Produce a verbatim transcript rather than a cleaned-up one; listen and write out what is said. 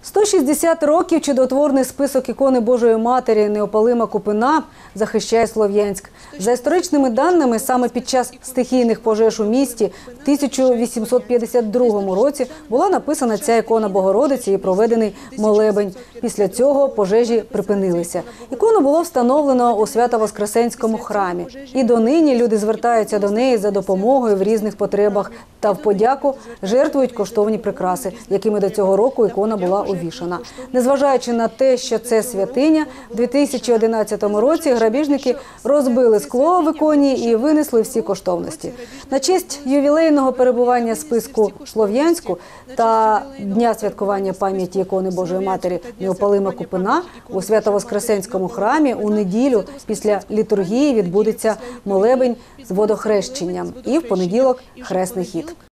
сто шістдесят років чудотворний список ікони Божої Матері Неопалима Купина захищає Слов'янськ. За історичними даними, саме під час стихійних пожеж у місті в тисяча вісімсот п'ятдесят другому році була написана ця ікона Богородиці і проведений молебень. Після цього пожежі припинилися. Ікону було встановлено у Свято-Воскресенському храмі. І донині люди звертаються до неї за допомогою в різних потребах та в подяку жертвують коштовні прикраси, якими до цього року ікона була увішана. Незважаючи на те, що це святиня, в дві тисячі одинадцятому році грабіжники розбили скло в іконі і винесли всі коштовності. На честь ювілейного перебування списку Слов'янську та Дня святкування пам'яті ікони Божої Матері Неопалима Купина у Свято-Воскресенському храмі у неділю після літургії відбудеться молебень з водохрещенням і в понеділок хресний хід.